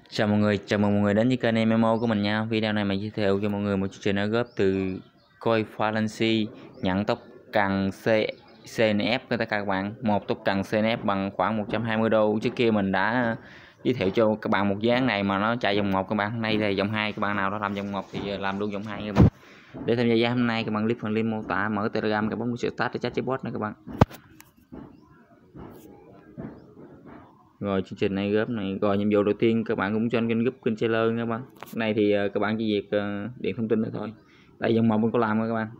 Chào mừng mọi người đến với kênh MMO của mình nha. Video này mình giới thiệu cho mọi người một chương trình ở góp từ Coin Fallacy, nhận tốc cần CNF các bạn. Một tốc cần CNF bằng khoảng 120 đô. Trước kia mình đã giới thiệu cho các bạn một dáng này mà nó chạy dòng 1 các bạn. Nay là dòng 2, các bạn nào đó làm dòng 1 thì làm luôn dòng 2 các bạn. Để tham gia giá hôm nay các bạn click phần link mô tả, mở Telegram, cái bóng sự start để chat chatbot nữa các bạn. Rồi chương trình này góp này, rồi nhiệm vụ đầu tiên các bạn cũng join kênh group kênh trailer các bạn. Này thì các bạn chỉ việc điền thông tin nữa thôi. Đây dòng 1 mình có làm rồi các bạn.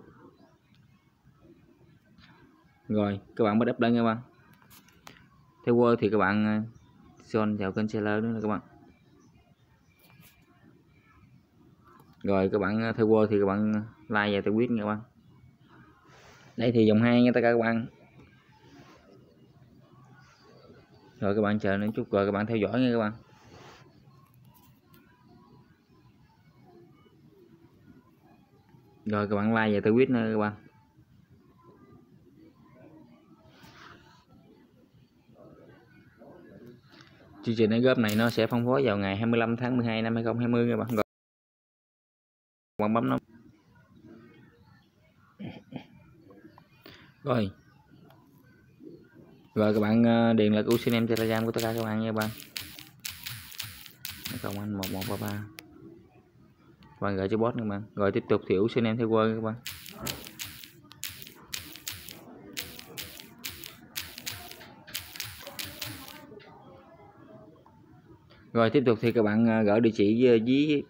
Rồi các bạn bắt up lên các bạn. Theo Word thì các bạn join vào kênh trailer nữa các bạn. Rồi các bạn theo Word thì các bạn like và tweet nha các bạn. Đây thì dòng 2 nha tất cả các bạn. Rồi các bạn chờ nữa chút rồi các bạn theo dõi nha các bạn. Rồi các bạn like và tweet nữa các bạn. Chương trình đánh góp này nó sẽ phân phối vào ngày 25 tháng 12 năm 2020 các bạn. Rồi các bạn bấm nó. Rồi các bạn điền là username Telegram của tất cả các bạn nha các bạn. 0anh1133 và gửi cho bot các bạn. Rồi tiếp tục thì username theo Word các bạn. Rồi tiếp tục thì các bạn gửi địa chỉ với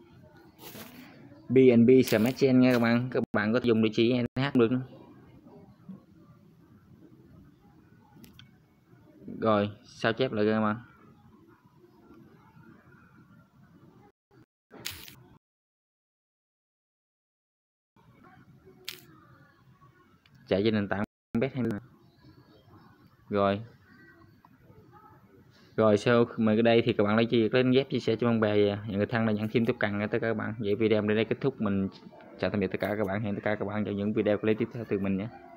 BNB Smart Chain nha các bạn. Các bạn có dùng địa chỉ NH được nữa. Rồi sao chép lại các bạn. Chạy trên nền tảng bet hay rồi sau mà cái đây thì các bạn lấy chi đến ghép chia sẻ cho bạn bè và người thân là nhận thêm tiếp cận tất cả các bạn. Vậy video đến đây kết thúc, mình chào tạm biệt tất cả các bạn, hẹn tất cả các bạn vào những video clip tiếp theo từ mình nhé.